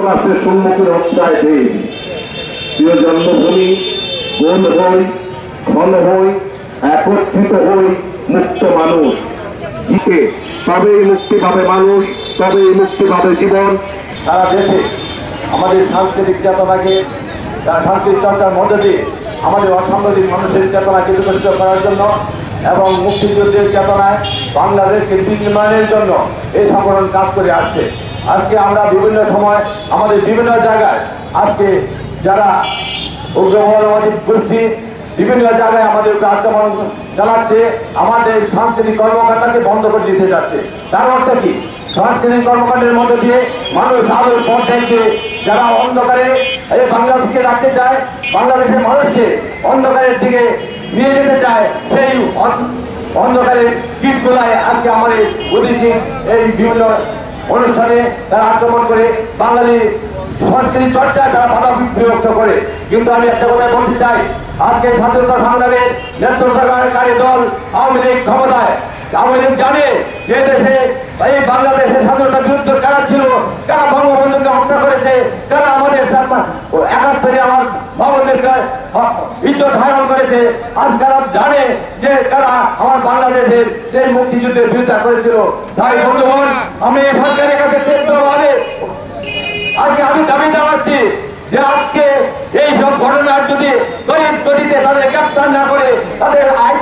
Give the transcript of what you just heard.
রাষ্ট্রের সম্মুখীন হত্যায় দেশ। প্রিয় জন্মভূমি, গোল হই, ঘন হই, একত্রিত হই, মুক্ত মানুষ জিতে, তবেই মুক্তি পাবে মানুষ, তবেই মুক্তি পাবে জীবন। সারা দেশে আমাদের সাংস্কৃতিক চেতনাকে, সাংস্কৃতিক চর্চার মধ্যে দিয়ে আমাদের অসাংগঠিক মানুষের চেতনাকে বিকশিত করার জন্য এবং মুক্তিযুদ্ধের চেতনায় বাংলাদেশকে নির্মাণের জন্য এই সংগঠন কাজ করে আসছে। আজকে আমরা বিভিন্ন সময় আমাদের বিভিন্ন জায়গায় আজকে যারা উগ্রবাদী গোষ্ঠী বিভিন্ন জায়গায় আমাদের আক্রমণ চালাচ্ছে, আমাদের সাংস্কৃতিক কর্মকাণ্ডকে বন্ধ করে দিতে যাচ্ছে। তার অর্থ কি? সাংস্কৃতিক কর্মকাণ্ডের মধ্যে দিয়ে মানুষ আলোর পথ দেখবে, যারা অন্ধকারে এই বাংলাদেশকে রাখতে চায়, বাংলাদেশের মানুষকে অন্ধকারের দিকে নিয়ে যেতে চায়, সেই অন্ধকারের কীটগুলায় আজকে আমাদের বুদ্ধিজীবী এই বিভিন্ন অনুষ্ঠানে তারা আক্রমণ করে বাঙালি সংস্কৃতি চর্চায় তারা বাধা বিভক্ত করে। কিন্তু আমি একটা কথা বলতে চাই, আজকে স্বাধীনতা সংগ্রামের নেতৃত্বকারী দল আওয়ামী লীগ ক্ষমতায়। আওয়ামী লীগ জানে যে দেশে এই বাংলাদেশের স্বাধীনতার বিরুদ্ধে কারা ছিল, কারা বঙ্গবন্ধুকে হত্যা করেছে, কারা আমাদের ৭১ আমার ভবনদেরকে ইজ্জত হারান করেছে। আজ কারা জানে যে কারা আমার বাংলাদেশের সেই মুক্তিযুদ্ধের বিরোধিতা করেছিল। তাই বন্ধুগণ, আমি সরকারের কাছে তীব্রভাবে আজকে আমি দাবি জানাচ্ছি যে আজকে এই সব ঘটনার যদি তড়িৎ গতিতে তাদের গ্রেপ্তার না করে তাদের